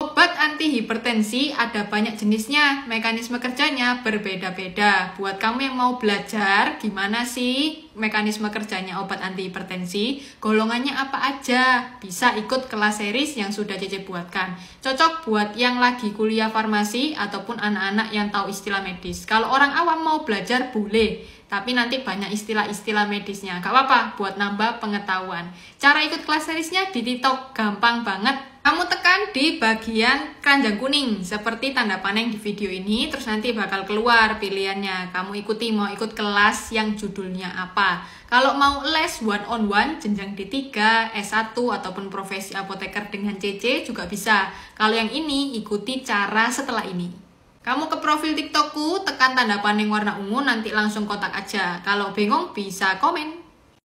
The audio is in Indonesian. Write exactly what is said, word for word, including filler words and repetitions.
Obat anti hipertensi ada banyak jenisnya, mekanisme kerjanya berbeda-beda. Buat kamu yang mau belajar gimana sih mekanisme kerjanya obat anti hipertensi, golongannya apa aja, bisa ikut kelas series yang sudah Cece buatkan. Cocok buat yang lagi kuliah farmasi ataupun anak-anak yang tahu istilah medis. Kalau orang awam mau belajar boleh, tapi nanti banyak istilah-istilah medisnya. Gak apa-apa, buat nambah pengetahuan. Cara ikut kelas seriesnya di TikTok, gampang banget. Kamu tekan di bagian keranjang kuning, seperti tanda panah di video ini, terus nanti bakal keluar pilihannya. Kamu ikuti mau ikut kelas yang judulnya apa. Kalau mau les one on one, jenjang D tiga, S satu, ataupun profesi apoteker dengan Cece juga bisa. Kalau yang ini, ikuti cara setelah ini. Kamu ke profil TikTokku, tekan tanda panah warna ungu, nanti langsung kontak aja. Kalau bingung bisa komen.